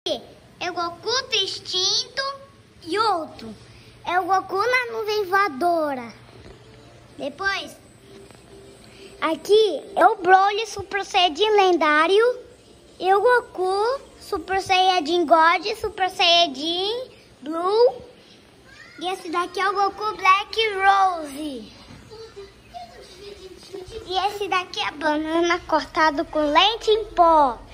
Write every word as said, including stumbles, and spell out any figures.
aqui é o Goku extinto e outro é o Goku na nuvem voadora. Depois, aqui é o Broly Super Saiyajin lendário e o Goku Super Saiyajin God, Super Saiyajin Blue. E esse daqui é o Goku Black Rose. E esse daqui é a banana cortado com leite em pó.